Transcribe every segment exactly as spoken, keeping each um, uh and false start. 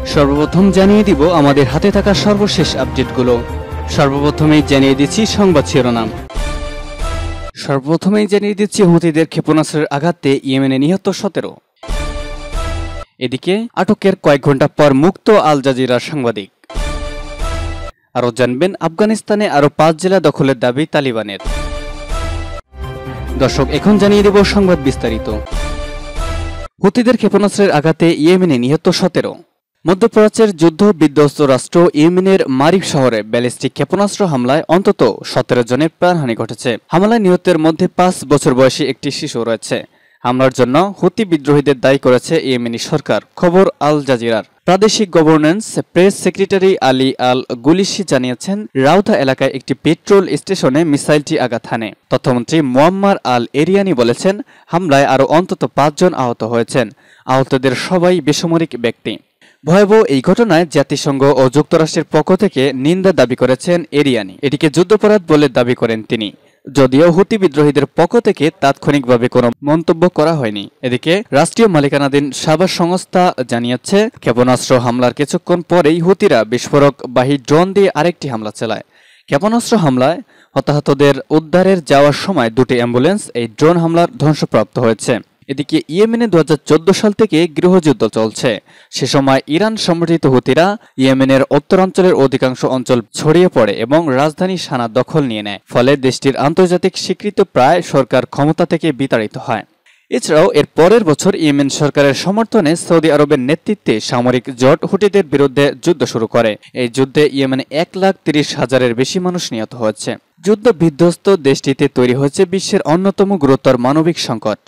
সর্বপ্রথম জানিয়ে দিব আমাদের হাতে থাকা সর্বশেষ আপডেটগুলো। সর্বপ্রথমেই জানিয়ে দিচ্ছি সংবাদ শিরোনাম। সর্বপ্রথমেই জানিয়ে দিচ্ছি হুতিদের ক্ষেপণাস্ত্রের আঘাতে ইয়েমেনে নিহত সতেরো। এদিকে আটকের কয়েক ঘন্টা পর মুক্ত আল জাজিরার সাংবাদিক। আরও জানবেন আফগানিস্তানে আরও পাঁচ জেলা দখলের দাবি তালিবানের। দর্শক, এখন জানিয়ে দেব সংবাদ বিস্তারিত। হুতিদের ক্ষেপণাস্ত্রের আঘাতে ইয়েমেনে নিহত সতেরো। মধ্যপ্রাচ্যের যুদ্ধ বিধ্বস্ত রাষ্ট্র ইয়েমেনের মারিব শহরে ব্যালিস্টিক ক্ষেপণাস্ত্র হামলায় অন্তত সতেরো জনের প্রাণহানি ঘটেছে। হামলায় নিহতের মধ্যে পাঁচ বছর বয়সী একটি শিশু রয়েছে। হামলার জন্য হুতি বিদ্রোহীদের দায়ী করেছে ইয়েমেনি সরকার। খবর আল জাজিরার। প্রাদেশিক governance press secretary Ali Al গুলিশি জানিয়েছেন, রাউধা এলাকায় একটি পেট্রোল স্টেশনে মিসাইলটি আঘাত হানে। তথ্যমন্ত্রী মোয়াম্মার আল এরিয়ানি বলেছেন, হামলায় আরও অন্তত পাঁচজন আহত হয়েছেন। আহতদের সবাই বেসামরিক ব্যক্তি। ভয়াবহ এই ঘটনায় জাতিসংঘ ও যুক্তরাষ্ট্রের পক্ষ থেকে নিন্দা দাবি করেছেন এরিয়ানি। এটিকে যুদ্ধাপরাধ বলে দাবি করেন তিনি, যদিও হুতি বিদ্রোহীদের পক্ষ থেকে তাৎক্ষণিকভাবে কোনো মন্তব্য করা হয়নি। এদিকে রাষ্ট্রীয় মালিকানাধীন সাবাস সংস্থা জানিয়েছে, ক্ষেপণাস্ত্র হামলার কিছুক্ষণ পরেই হুতিরা বিস্ফোরকবাহী ড্রোন দিয়ে আরেকটি হামলা চালায়। ক্ষেপণাস্ত্র হামলায় হতাহতদের উদ্ধারের যাওয়ার সময় দুটি অ্যাম্বুলেন্স এই ড্রোন হামলার ধ্বংসপ্রাপ্ত হয়েছে। এদিকে ইয়েমেনে দু হাজার চোদ্দ সাল থেকে গৃহযুদ্ধ চলছে। সে সময় ইরান সমর্থিত হুতিরা ইয়েমেনের উত্তরাঞ্চলের অধিকাংশ অঞ্চল ছড়িয়ে পড়ে এবং রাজধানী সানা দখল নিয়ে নেয়। ফলে দেশটির আন্তর্জাতিক স্বীকৃত প্রায় সরকার ক্ষমতা থেকে বিতাড়িত হয়। এছাড়াও এর পরের বছর ইয়েমেন সরকারের সমর্থনে সৌদি আরবের নেতৃত্বে সামরিক জোট হুতিদের বিরুদ্ধে যুদ্ধ শুরু করে। এই যুদ্ধে ইয়েমেনে এক লাখ তিরিশ হাজারের বেশি মানুষ নিহত হয়েছে। যুদ্ধ বিধ্বস্ত দেশটিতে তৈরি হয়েছে বিশ্বের অন্যতম গুরুতর মানবিক সংকট।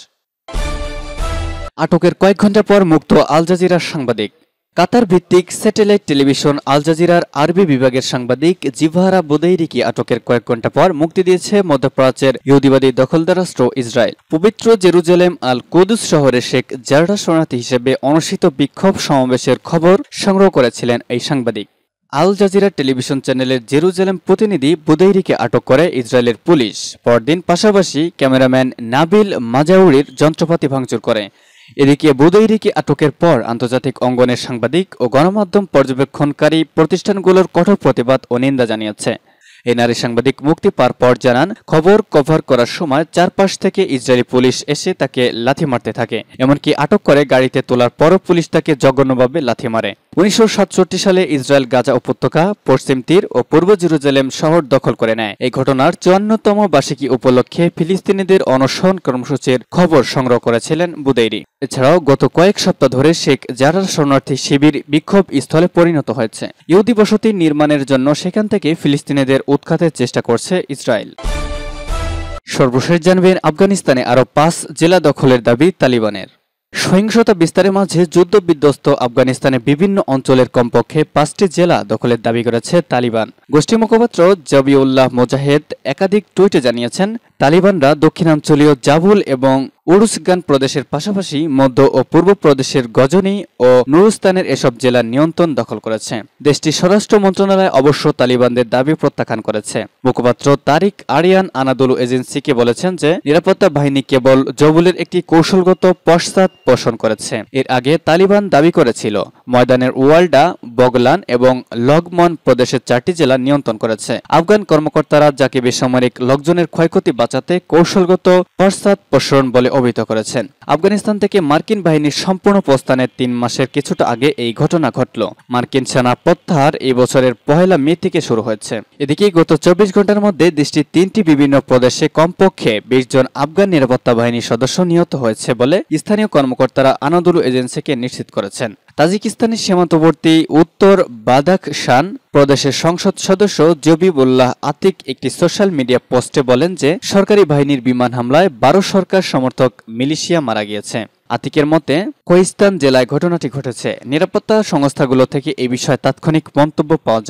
আটকের কয়েক ঘন্টা পর মুক্ত আল জাজিরার সাংবাদিক। কাতার ভিত্তিক স্যাটেলাইট টেলিভিশন আল জাজিরার আরবি বিভাগের সাংবাদিক জিভারা বুদেইরিকে আটকের কয়েক ঘন্টা পর মুক্তি দিয়েছে মধ্যপ্রাচ্যের ইহুদিবাদী দখলদার রাষ্ট্র ইসরায়েল। পবিত্র জেরুজালেম আল কুদুস শহরে শেখ জাররা শরণার্থী হিসেবে অনুষ্ঠিত বিক্ষোভ সমাবেশের খবর সংগ্রহ করেছিলেন এই সাংবাদিক। আল জাজিরা টেলিভিশন চ্যানেলের জেরুজালেম প্রতিনিধি বুদেইরিকে আটক করে ইসরায়েলের পুলিশ। পরদিন পাশাপাশি ক্যামেরাম্যান নাবিল মাজাউরির যন্ত্রপাতি ভাঙচুর করে। এদিকে বুদেইরিকে আটকের পর আন্তর্জাতিক অঙ্গনের সাংবাদিক ও গণমাধ্যম পর্যবেক্ষণকারী প্রতিষ্ঠানগুলোর কঠোর প্রতিবাদ ও নিন্দা জানিয়েছে। এই নারী সাংবাদিক মুক্তি পাওয়ার পর জানান, খবর কভার করার সময় চারপাশ থেকে ইসরায়েলি পুলিশ এসে তাকে লাথি মারতে থাকে। এমনকি আটক করে গাড়িতে তোলার পরও পুলিশ তাকে জঘন্যভাবে লাথি মারে। উনিশশো সাতষট্টি সালে ইসরায়েল গাজা উপত্যকা, পশ্চিম তীর ও পূর্ব জেরুজালেম শহর দখল করে নেয়। এই ঘটনার চুয়ান্নতম বার্ষিকী উপলক্ষে ফিলিস্তিনিদের অনশন কর্মসূচির খবর সংগ্রহ করেছিলেন বুদেইরি। এছাড়াও গত কয়েক সপ্তাহ ধরে শেখ জারার শরণার্থী শিবির বিক্ষোভ স্থলে পরিণত হয়েছে। ইহুদি বসতি নির্মাণের জন্য সেখান থেকে ফিলিস্তিনিদের উৎখাতের চেষ্টা করছে ইসরায়েল। সর্বশেষ জানবেন আফগানিস্তানে আরও পাঁচ জেলা দখলের দাবি তালিবানের। সহিংসতা বিস্তারের মাঝে যুদ্ধ বিধ্বস্ত আফগানিস্তানের বিভিন্ন অঞ্চলের কমপক্ষে পাঁচটি জেলা দখলের দাবি করেছে তালিবান। গোষ্ঠী মুখপাত্র জবিউল্লাহ মোজাহেদ একাধিক টুইটে জানিয়েছেন, তালিবানরা দক্ষিণাঞ্চলীয় জাবুল এবং উরুসগান প্রদেশের পাশাপাশি মধ্য ও পূর্ব প্রদেশের গজনি ও নুরুস্তানের এসব জেলার নিয়ন্ত্রণ দখল করেছে। দেশটির স্বরাষ্ট্র মন্ত্রণালয় অবশ্য তালিবানদের দাবি প্রত্যাখ্যান করেছে। মুখপাত্র তারিক আরিয়ান আনাদুলু এজেন্সিকে বলেছেন যে নিরাপত্তা বাহিনী কেবল জবুলের একটি কৌশলগত পশ্চাৎ পোষণ করেছে। এর আগে তালিবান দাবি করেছিল ময়দানের ওয়ালডা, বগলান এবং লগমন প্রদেশের চারটি জেলা নিয়ন্ত্রণ করেছে। আফগান কর্মকর্তারা যাকে বেসামরিক লোকজনের ক্ষয়ক্ষতি বাঁচাতে কৌশলগত পশ্চাৎ পোষণ বলে অভিহিত করেছেন। আফগানিস্তান থেকে মার্কিন বাহিনীর সম্পূর্ণ প্রস্থানের তিন মাসের কিছুটা আগে এই ঘটনা ঘটল। মার্কিন সেনা প্রত্যাহার এই বছরের পহেলা মে থেকে শুরু হয়েছে। এদিকে গত চব্বিশ ঘন্টার মধ্যে দেশটির তিনটি বিভিন্ন প্রদেশে কমপক্ষে বিশ জন আফগান নিরাপত্তা বাহিনীর সদস্য নিহত হয়েছে বলে স্থানীয় কর্মকর্তারা আনাদুলু এজেন্সিকে নিশ্চিত করেছেন। তাজিকিস্তানের সীমান্তবর্তী উত্তর বাদাখশান প্রদেশের সংসদ সদস্য জবিউল্লাহ আতিক একটি সোশ্যাল মিডিয়া পোস্টে বলেন যে সরকারি বাহিনীর বিমান হামলায় বারো সরকার সমর্থক মিলিশিয়া মারা গিয়েছে। আতিকের মতে কোহিস্তান জেলায় ঘটনাটি ঘটেছে। নিরাপত্তা সংস্থাগুলো থেকে এই বিষয়ে তাৎক্ষণিক মন্তব্য পাওয়া যায়নি।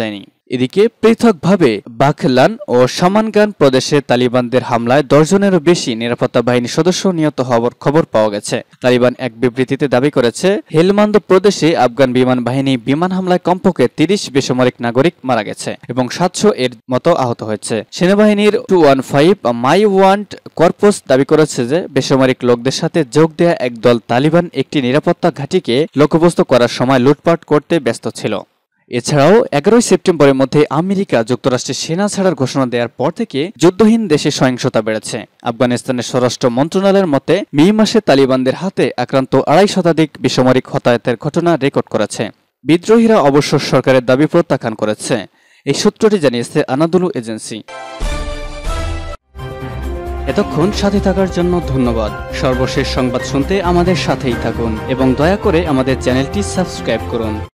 এদিকে পৃথকভাবে বাখলান ও সামানগান প্রদেশে তালিবানদের হামলায় দশজনেরও বেশি নিরাপত্তা বাহিনীর সদস্য নিহত হওয়ার খবর পাওয়া গেছে। তালিবান এক বিবৃতিতে দাবি করেছে, হেলমান্দ প্রদেশে আফগান বিমান বাহিনী বিমান হামলায় কমপক্ষে তিরিশ বেসামরিক নাগরিক মারা গেছে এবং সাতশো এর মতো আহত হয়েছে। সেনাবাহিনীর two one five Maiwand corps দাবি করেছে যে বেসামরিক লোকদের সাথে যোগ দেয়া একদল তালিবান একটি নিরাপত্তা ঘাঁটিকে লক্ষ্যবস্তু করার সময় লুটপাট করতে ব্যস্ত ছিল। এছাড়াও এগারোই সেপ্টেম্বরের মধ্যে আমেরিকা যুক্তরাষ্ট্রের সেনা ছাড়ার ঘোষণা দেওয়ার পর থেকে যুদ্ধহীন দেশে সহিংসতা বেড়েছে। আফগানিস্তানের স্বরাষ্ট্র মন্ত্রণালয়ের মতে মে মাসে তালিবানদের হাতে আক্রান্ত আড়াই শতাধিক বেসামরিক হতাহতের ঘটনা রেকর্ড করেছে। বিদ্রোহীরা অবশ্য সরকারের দাবি প্রত্যাখ্যান করেছে। এই সূত্রটি জানিয়েছে আনাদুলু এজেন্সি। এতক্ষণ সাথে থাকার জন্য ধন্যবাদ। সর্বশেষ সংবাদ শুনতে আমাদের সাথেই থাকুন এবং দয়া করে আমাদের চ্যানেলটি সাবস্ক্রাইব করুন।